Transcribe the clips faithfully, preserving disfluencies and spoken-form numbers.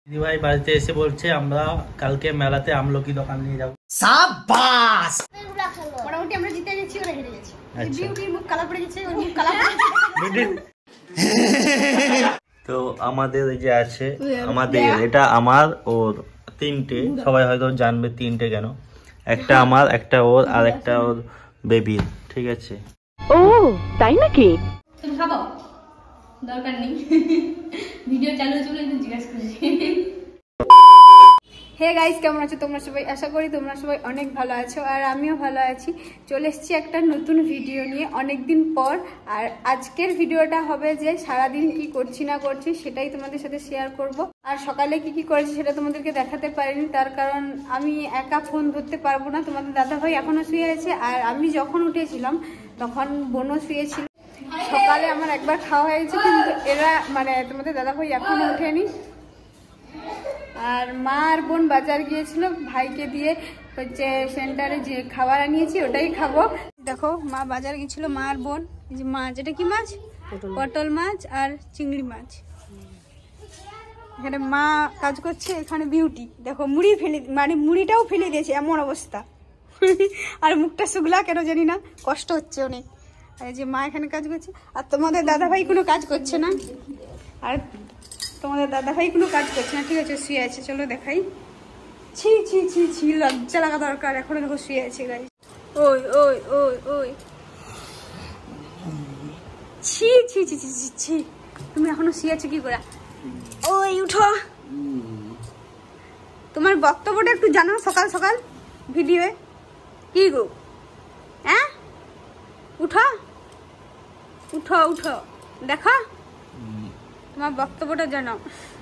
দিদি ভাই বাড়িতে এসে বলছে আমরা কালকে মেলাতে আমলকি দোকান নিয়ে যাব। সাবাস, মোটামুটি আমরা জিতে গেছি, ওরা হেরে গেছে। আচ্ছা, বিউটির মুখ কালা পড়ে গেছে, ওর মুখ কালা পড়ে গেছে। তো আমাদের এই যে আছে, আমাদের এটা আমার ওর তিনটে, সবাই হয়তো জানবে তিনটে কেন, একটা আমার, একটা ওর, আর একটা ওর বেবির। ঠিক আছে? ও তাই নাকি? তুমি খাবো, দরকার নেই, ভিডিও চালু চলে একটু জিজ্ঞাসা করছি। হে গাইস, কেমন আছো তোমরা সবাই? আশা করি তোমরা সবাই অনেক ভালো আছো, আর আমিও ভালো আছি। চলে এসেছি একটা নতুন ভিডিও নিয়ে অনেকদিন পর। আর আজকের ভিডিওটা হবে যে সারাদিন কি করছি না করছি সেটাই তোমাদের সাথে শেয়ার করব। আর সকালে কি কি করেছি সেটা তোমাদেরকে দেখাতে পারিনি, তার কারণ আমি একা ফোন ধরতে পারবো না। তোমাদের দাদাভাই এখনো শুয়ে আছে, আর আমি যখন উঠেছিলাম তখন বোনও শুয়েছিল। সকালে আমার একবার খাওয়া হয়েছে, কিন্তু এরা মানে তোমাদের দাদাভাই এখনো ওঠেনি। আর মা আর বোন বাজার গিয়েছিল, ভাইকে দিয়ে হচ্ছে সেন্টারে যে খাবার আনিয়েছি ওটাই খাবো। দেখো মা বাজার গিয়েছিল, মা আর বোন। এই যে মাছ, এটা কি মাছ? পটল মাছ আর চিংড়ি মাছ। এখানে মা কাজ করছে, এখানে বিউটি দেখো মুড়ি ফেলে, মানে মুড়িটাও ফেলে দিয়েছে, এমন অবস্থা। আর মুখটা শুকলা কেন জানি না, কষ্ট হচ্ছে অনেক। আর এই যে মা এখানে কাজ করছে, আর তোমাদের দাদাভাই কোনো কাজ করছে না। আর তোমাদের দাদাভাই কোনো কাজ করছে না, ঠিক আছে, শুয়ে আছে। চলো দেখাই। ছি ছি ছি ছি, লজ্জা লাগা দরকার, এখনো দেখো শুয়ে আছে গাইস। ওই ওই ওই ওই ছি ছি ছি ছি ছি ছি, তুমি এখনো শুয়ে আছো কি করে? ওই উঠো, তোমার বক্তব্যটা একটু জানাও সকাল সকাল ভিডিওয়ে। কি গো, হ্যাঁ? উঠো উঠো উঠো, দেখো তোমার বক্তব্যটা জানাও।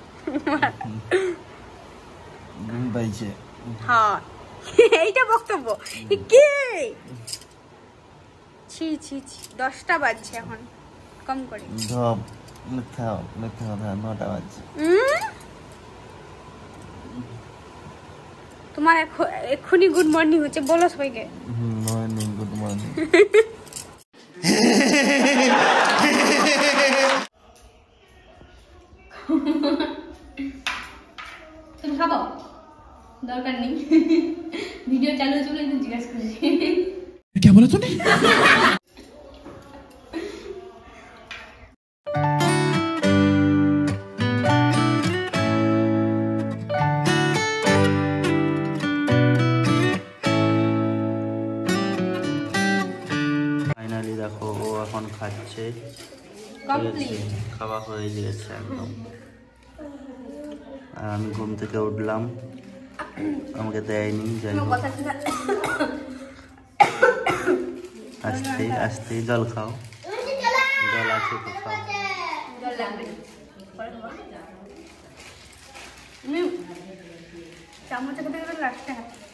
হ্যাঁ, এইটা বক্তব্য কি? ছি ছি ছি, দশটা বাজছে এখন, কম করে। তোমার এক্ষুনি গুড মর্নিং হচ্ছে, বলো সবাইকে মর্নিং, গুড মর্নিং। তুমি খাবো, দরকার নেই, ভিডিও চালু চলে একটু জিজ্ঞাসা করছি। কি বলো তুমি? ফাইনালি দেখো ও এখন খাচ্ছে, খাওয়া হয়ে গিয়েছে একদম। আর আমি ঘুম থেকে উঠলাম, আমাকে দেয়নি, জানি আস্তে আস্তে জল খাও, জল আছে তো খাও। চামচে খেতে গেলে লাস্টে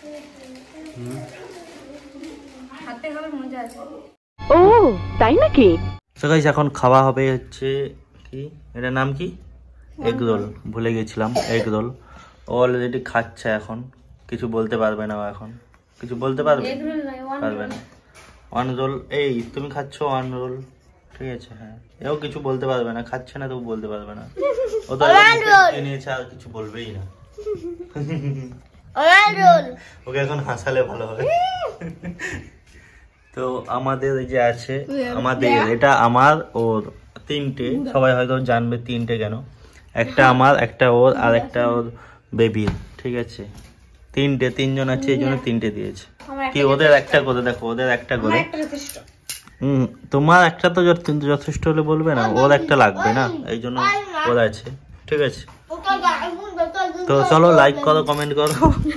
হাতে খাবার মজা আছে। ও তাই নাকি? তো গাইস এখন খাওয়া হবে হচ্ছে কি, এটার নাম কি? এগ রোল, ভুলে গেছিলাম, এগ রোল। অলরেডি খাচ্ছে এখন, কিছু বলতে পারবে না, এখন কিছু বলতে পারবে পারবে না। ওয়ান রোল, এই তুমি খাচ্ছ ওয়ান রোল, ঠিক আছে? হ্যাঁ, এও কিছু বলতে পারবে না, খাচ্ছে না তো বলতে পারবে না। ও তো নিয়েছে, আর কিছু বলবেই না। ওকে এখন হাসালে ভালো হয়। তো আমাদের এই যে আছে, আমাদের এটা আমার ওর তিনটে, সবাই হয়তো জানবে তিনটে কেন, একটা আমার, একটা ওর, আর একটা ওর বেবির। ঠিক আছে? তিনটে, তিনজন আছে এই জন্য তিনটে দিয়েছে। কি ওদের একটা করে দেখো, ওদের একটা করে। হম, তোমার একটা তো যথেষ্ট হলে বলবে না, ওর একটা লাগবে না, এই জন্য ওর আছে। ঠিক আছে? তো চলো লাইক করো, কমেন্ট করো।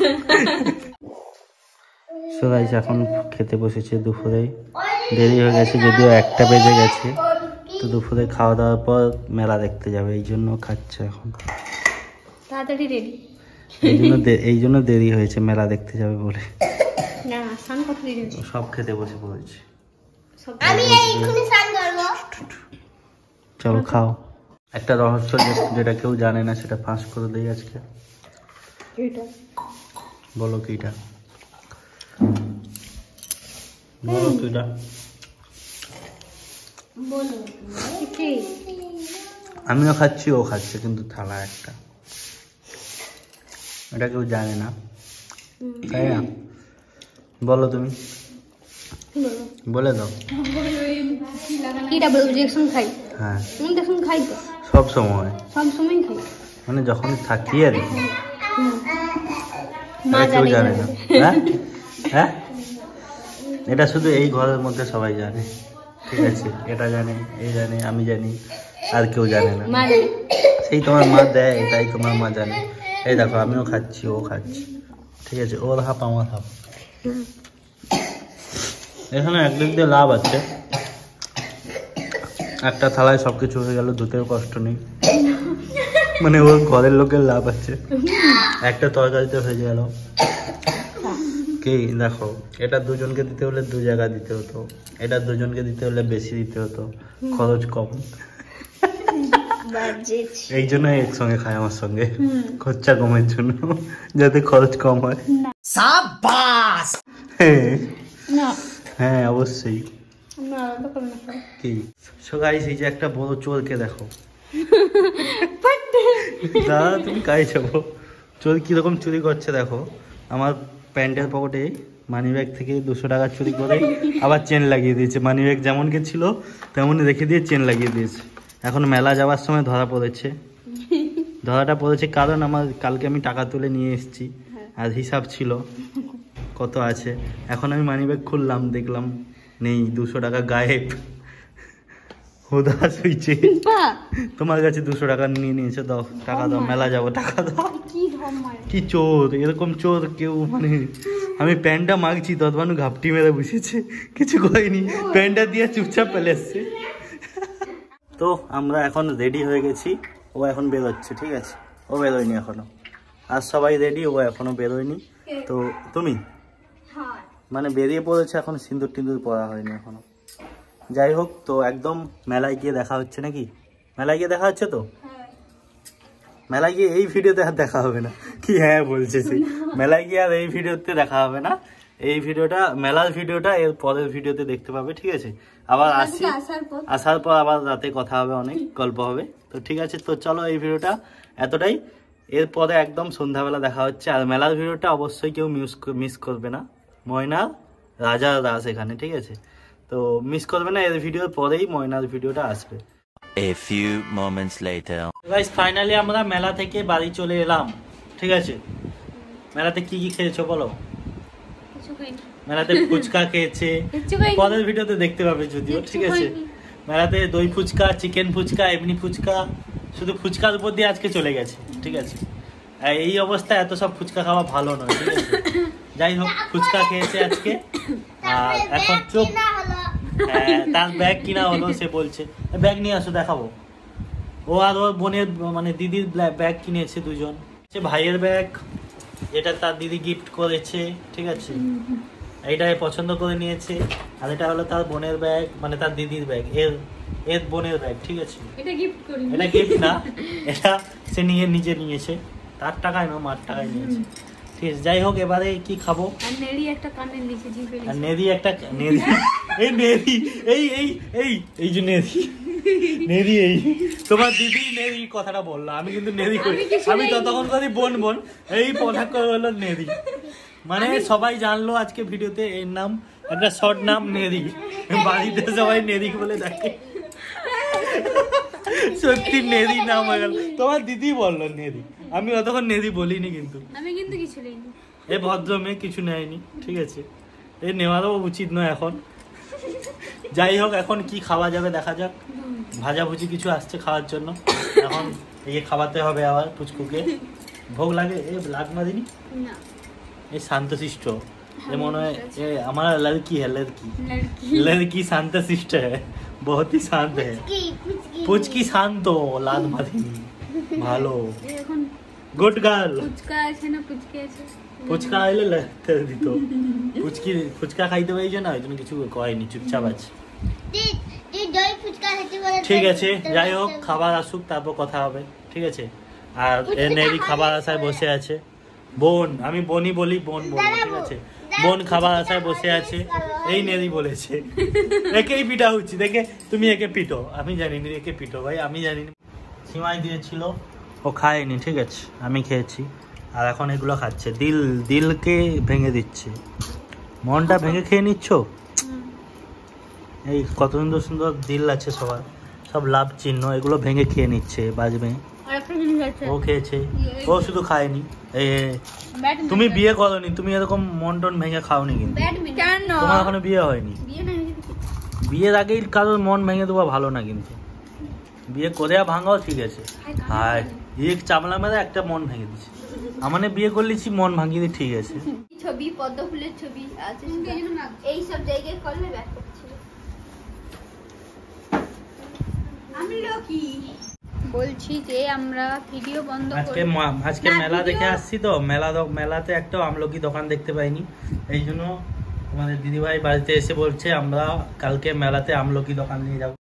সো গাইস এখন খেতে বসেছে, দুপুরে দেরি হয়ে গেছে, যদিও একটা বেজে গেছে। তো দুপুরে খাওয়া দাওয়ার পর মেলা দেখতে যাবে, এই জন্য খাচ্ছে এখন। তাড়াতাড়ি রেডি, এই জন্য এই জন্য দেরি হয়েছে, মেলা দেখতে যাবে বলে। না, স্নান করতে দেরি হয়েছে। সব খেতে বসে পড়েছে। আমি এইখানে স্নান করব। চলো খাও। একটা রহস্য যেটা কেউ জানে না সেটা ফাঁস করে দেই আজকে। এইটা বলো কিটা, বলো কিটা, বলো কি? আমিও খাচ্ছি, ও খাচ্ছে, কিন্তু থালা একটা। এটা কেউ জানে না, তাই না? বলো তুমি, বলে দাও। হ্যাঁ, সব সময়, মানে যখন থাকি আর কি, কেউ জানে না। হ্যাঁ হ্যাঁ, এটা শুধু এই ঘরের মধ্যে সবাই জানে, ঠিক আছে? এটা জানে, এই জানে, আমি জানি, আর কেউ জানে না। সেই তোমার মা দেয়, তাই তোমার মা জানে। এই দেখো, আমিও খাচ্ছি, ও খাচ্ছি, ঠিক আছে? ওর হাফ আমার হাফ। এখানে একদিক দিয়ে লাভ আছে, একটা থালায় সবকিছু হয়ে গেল, ধুতেও কষ্ট নেই, মানে ওর ঘরের লোকের লাভ আছে। একটা তরকারিতে হয়ে গেল কি, দেখো, এটা দুজনকে দিতে হলে দু জায়গা দিতে হতো, এটা দুজনকে দিতে হলে বেশি দিতে হতো, খরচ কম। এই জন্য একসঙ্গে খায় আমার সঙ্গে, খরচা কমের জন্য, যাতে খরচ কম হয়। হ্যাঁ অবশ্যই। কি সো গাইস, এই যে একটা বড় চোরকে দেখো, দাদা তুমি কাই যাবো, চোর কিরকম চুরি করছে দেখো। আমার প্যান্টের পকেটে মানি ব্যাগ থেকে দুশো টাকা চুরি করে আবার চেন লাগিয়ে দিয়েছে। মানি ব্যাগ যেমন কে ছিল তেমনই রেখে দিয়ে চেন লাগিয়ে দিয়েছে। এখন মেলা যাওয়ার সময় ধরা পড়েছে। ধরাটা পড়েছে কারণ আমার কালকে আমি টাকা তুলে নিয়ে এসেছি, আর হিসাব ছিল কত আছে। এখন আমি মানি ব্যাগ খুললাম, দেখলাম নেই, দুশো টাকা গায়েব। উদাস হয়েছে, তোমার কাছে দুশো টাকা নিয়ে নিয়েছে, দাও টাকা দাও, মেলা যাবো, টাকা দাও। কি চোর, এরকম চোর কেউ, মানে আমি প্যান্টটা মাগছি, তৎমানু ঘাপটি মেরে বসেছে, কিছু করেনি, প্যান্টটা দিয়ে চুপচাপ পেলে এসছে। তো আমরা এখন রেডি হয়ে গেছি, ও এখন বেরোচ্ছে, ঠিক আছে? ও বেরোয়নি এখনো, আর সবাই রেডি, ও এখনো বেরোয়নি। তো তুমি মানে বেরিয়ে পড়েছে, এখন সিঁদুর টিন্দুর পরা হয়নি এখনো। যাই হোক, তো একদম মেলায় গিয়ে দেখা হচ্ছে নাকি? মেলায় গিয়ে দেখা হচ্ছে তো? মেলায় গিয়ে এই ভিডিওতে আর দেখা হবে না কি? হ্যাঁ বলছে সে, মেলায় গিয়ে আর এই ভিডিওতে দেখা হবে না। এই ভিডিওটা, মেলার ভিডিওটা এর পরের ভিডিওতে দেখতে পাবে, ঠিক আছে? আবার আসি, আসার পর আবার রাতে কথা হবে, অনেক গল্প হবে। তো ঠিক আছে, তো চলো এই ভিডিওটা এতটাই। এরপরে একদম সন্ধ্যাবেলা দেখা হচ্ছে। আর মেলার ভিডিওটা অবশ্যই কেউ মিস মিস করবে না, ময়না রাজা দাস এখানে, ঠিক আছে? তো মিস করবে না, এর ভিডিওর পরেই ময়নার ভিডিওটা আসবে। A few moments later. Guys, finally আমরা মেলা থেকে বাড়ি চলে এলাম, ঠিক আছে? মেলাতে কি কি খেয়েছো বলো? মেলাতে ফুচকা খেয়েছে, পরের ভিডিওতে দেখতে পাবে যদিও, ঠিক আছে? মেলাতে দই ফুচকা, চিকেন ফুচকা, এমনি ফুচকা, শুধু ফুচকার উপর দিয়ে আজকে চলে গেছে, ঠিক আছে? এই অবস্থায় এত সব ফুচকা খাওয়া ভালো নয়, ঠিক আছে? যাই হোক, ফুচকা খেয়েছে আজকে। আর এখন চুপ, হ্যাঁ তার ব্যাগ কিনা হলো, সে বলছে ব্যাগ নিয়ে আসো দেখাবো। ও আর ওর বোনের, মানে দিদির ব্যাগ কিনেছে দুজন। সে ভাইয়ের ব্যাগ, যেটা তার দিদি গিফট করেছে, ঠিক আছে? এইটাই পছন্দ করে নিয়েছে। আর এটা হলো তার বোনের ব্যাগ, মানে তার দিদির ব্যাগ, এর এর বোনের ব্যাগ, ঠিক আছে? এটা গিফট করি, এটা গিফট না, এটা সে নিয়ে নিজে নিয়েছে, তার টাকায় না, মার টাকায় নিয়েছে, ঠিক আছে? যাই হোক, এবারে কি খাবো? আর নেরি একটা কানের নিচে জিভে, আর নেরি একটা, নেরি এই নেরি এই এই এই এই যে নেরি নেরি এই তোমার দিদি নেরি কথাটা বললো, আমি কিন্তু নেরি করি, আমি ততক্ষণ করি বোন বোন, এই পোশাক হলো নেরি। মানে সবাই জানলো আজকে ভিডিওতে, এর নাম একটা শর্ট নাম নেরি, বাড়িতে সবাই নেরি বলে ডাকে। সত্যি নেরি নাম হয়ে গেল। তোমার দিদি বললো নেরি, আমি অতক্ষণ নেরি বলিনি, কিন্তু আমি কিন্তু কিছু নেইনি। এ ভদ্র মেয়ে কিছু নেয়নি, ঠিক আছে? এ নেওয়ারও উচিত নয় এখন। যাই হোক, এখন কি খাওয়া যাবে দেখা যাক। ভাজাভুজি কিছু আসছে খাওয়ার জন্য, এখন এই খাওয়াতে হবে আবার পুচকুকে। ভোগ লাগে, এ লাগনা দিনি না, এই শান্তশিষ্ট, এ মনে হয় এ আমার লড়কি है, लड़की लड़की शांतशिष्ट है, बहुत ही शांत है। পুচকি শান্ত, লাদ মারিনি, ভালো, এখন গুড গার্ল। ফুচকা আছে না, পুচকি আছে, ফুচকা আইলে লাগতে দিত, ফুচকি ফুচকা খাইতে পাইছে না, ওই জন্য কিছু কয়নি, চুপচাপ আছে, ঠিক আছে? যাই হোক, খাবার আসুক তারপর কথা হবে, ঠিক আছে? আর নেরি খাবার আশায় বসে আছে, বোন, আমি বোনই বলি, বোন বলবো, ঠিক আছে? বোন খাবার আশায় বসে আছে, এই নেরি বলেছে। একেই পিটা হচ্ছে, দেখে তুমি একে পিটো, আমি জানিনি একে পিটো, ভাই আমি জানিনি। সিমাই দিয়েছিল, ও খায়নি, ঠিক আছে? আমি খেয়েছি, আর এখন এগুলো খাচ্ছে, দিল দিলকে ভেঙে দিচ্ছে, মনটা ভেঙে খেয়ে নিচ্ছ। এই কত সুন্দর সুন্দর দিল আছে সবার, সব লাভ চিহ্ন, এগুলো ভেঙে খেয়ে নিচ্ছে বাজবে। ও খেয়েছে, ও শুধু খায়নি। এই তুমি বিয়ে করোনি, তুমি এরকম মন টন ভেঙে খাওনি, কিন্তু তোমার এখনো বিয়ে হয়নি। বিয়ের আগেই কারোর মন ভেঙে দেওয়া ভালো না, কিন্তু বিয়ে করে ভাঙাও ঠিক আছে। হায় এক চামলা মেরে একটা মন ভেঙে দিচ্ছে, আমানে বিয়ে করলেছি মন ভাঙিয়ে দিয়ে ঠিক আছে। ছবি পদ্ম ফুলের ছবি আছে, এই সব জায়গায় করলে ব্যাক করছিল। আমি লোকি বলছি যে আমরা ভিডিও বন্ধ আজকে আজকে মেলা দেখে আসছি তো, মেলা মেলাতে একটা আমলকি দোকান দেখতে পাইনি, এই জন্য আমাদের দিদিভাই বাড়িতে এসে বলছে আমরা কালকে মেলাতে আমলকি দোকান নিয়ে যাবো।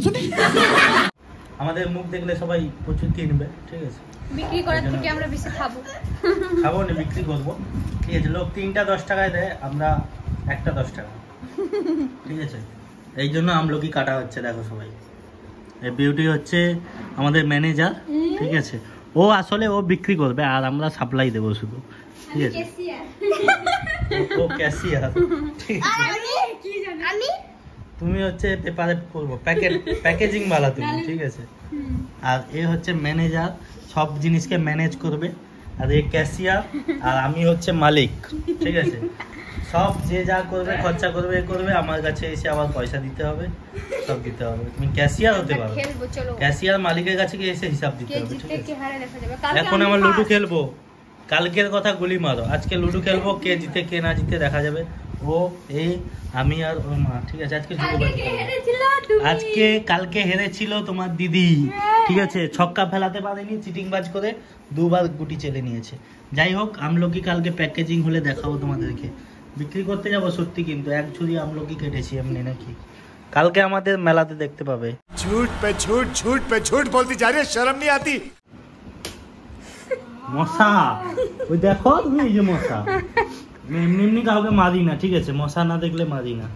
আমাদের মুখ দেখলে সবাই প্রচুর কিনবে, ঠিক আছে, বিক্রি করার থেকে আমরা বেশি খাবো। খাবো না, বিক্রি করবো, ঠিক আছে। লোক তিনটা দশ টাকায় দেয়, আমরা একটা দশ টাকা, ঠিক আছে। এই জন্য আমলকি কাটা হচ্ছে, দেখো সবাই। এই বিউটি হচ্ছে আমাদের ম্যানেজার, ঠিক আছে, ও আসলে ও বিক্রি করবে আর আমরা সাপ্লাই দেবো শুধু, ঠিক আছে। ও ক্যাশিয়ার, ঠিক আছে। তুমি হচ্ছে পেপারে করবো, প্যাকেট প্যাকেজিং वाला তুমি, ঠিক আছে। আর এ হচ্ছে ম্যানেজার, সব জিনিসকে ম্যানেজ করবে। আর এ ক্যাশিয়ার, আর আমি হচ্ছে মালিক, ঠিক আছে। সব যে যা করবে খরচা করবে এ করবে, আমার কাছে এসে আবার পয়সা দিতে হবে, সব দিতে হবে। তুমি ক্যাশিয়ার হতে পারো, ক্যাশিয়ার মালিকের কাছে গিয়ে এসে হিসাব দিতে হবে, ঠিক আছে। এখন আমার লুডো খেলবো, কালকের কথা গুলি মারো, আজকে লুডো খেলবো, কে জিতে কে না জিতে দেখা যাবে। ও এই আমি আর ওর মা, ঠিক আছে। আজকে আজকে কালকে হেরেছিল তোমার দিদি, ঠিক আছে, ছক্কা ফেলাতে পারেনি, চিটিং বাজ করে দুবার গুটি চেলে নিয়েছে। যাই হোক, আমলকি কালকে প্যাকেজিং হলে দেখাবো তোমাদেরকে, বিক্রি করতে যাবো সত্যি, কিন্তু এক ঝুড়ি আমলকি কেটেছি এমনি নাকি, কালকে আমাদের মেলাতে দেখতে পাবে। झूठ पे झूठ झूठ पे झूठ बोलती जा रही है, शर्म नहीं आती। মশা, ওই দেখো তুমি, এই যে মশা, এমনি এমনি কাউকে মারি না, ঠিক আছে, মশা না দেখলে মারি না।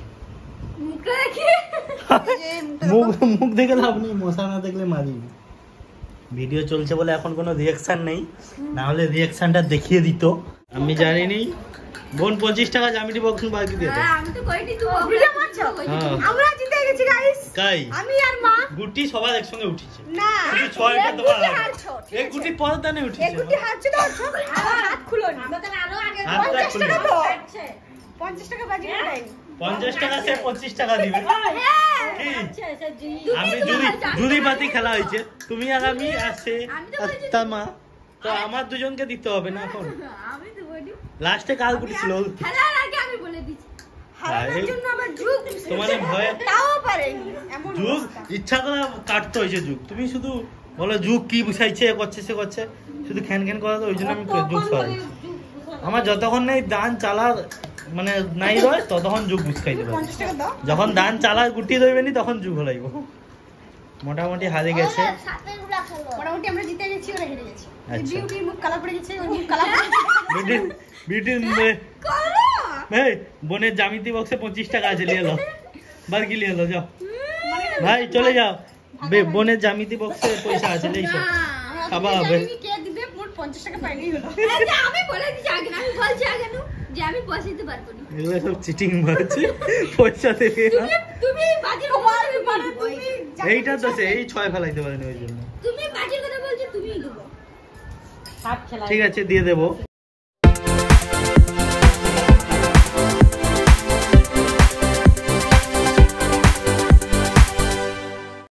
মুখ মুখ দেখে লাভ নেই, মশা না দেখলে মারি না। ভিডিও চলছে বলে এখন কোনো রিয়াকশন নেই, না হলে রিয়াকশনটা দেখিয়ে দিত। আমি জানি নি বোন পঁচিশ টাকা জ্যামিতি বক্স বাকি দিয়ে দাও। আমি তো কইটি তুই ভিডিও মারছো, আমরা জিতে গেছি গাইস। কাই আমি আর মা গুটি সবার একসঙ্গে উঠেছে না, শুধু ছয়টা তোমার এই গুটি পরদানে উঠেছে, এই গুটি হাতছে তো হাত খুলো না, আমাদের আরো আগে পঞ্চাশ টাকা তো পঞ্চাশ টাকা বাজি নাই, পঞ্চাশ টাকা সে পঁচিশ টাকা দিবে। আচ্ছা আচ্ছা জি, আমি জুরি জুরি বাতি খেলা হয়েছে, তুমি আর আমি আসে তামা, তো আমার দুজনকে দিতে হবে না এখন। আমি তো বলি লাস্টে কাল গুটি ছিল, খেলার আগে আমি বলে দিচ্ছি হারানোর জন্য আমার যুগ তোমার ভয় তাও পারেনি, এমন যুগ ইচ্ছা করে কাটতে হয়েছে যুগ, তুমি শুধু বলো যুগ কি বুঝাইছে করছে সে করছে, শুধু খ্যান খ্যান করা, তো ওই জন্য আমি যুগ সরাই। আমার যতক্ষণ নেই দান চালার মানে নাই রয় ততক্ষণ যুগ বুঝাইতে পারি, যখন দান চালার গুটি রইবে নি তখন যুগ হলাইব। মোটামুটি হারে গেছে, মোটামুটি আমরা জিতে গেছি, ওরা হেরে গেছে। আচ্ছা। বিউটির মুখ কালা পড়ে গেছে, ওর মুখ কালা পড়ে বিউটি বিউটি এই বোনের জ্যামিতি বক্সে পঁচিশ টাকা আছে, নিয়ে এলো বার কি নিয়ে এলো, যাও ভাই চলে যাও, বোনের জ্যামিতি বক্সে পয়সা আছে, এইসব খাবার হবে। কে দিবে মোট পঞ্চাশ টাকা পাইলেই হলো। আমি বলে দিছি আগে, আমি বলছি আগে নু যে আমি পয়সা দিতে পারবো না, এগুলো সব চিটিং মারছে, পয়সা দেবে না। তুমি বাজির তোমার মানে তুমি এইটা তো সে এই ছয় ফেলাইতে পারেনি, ওই জন্য তুমি বাজির কথা বলছো, তুমিই দেবো। ঠিক আছে দিয়ে দেবো।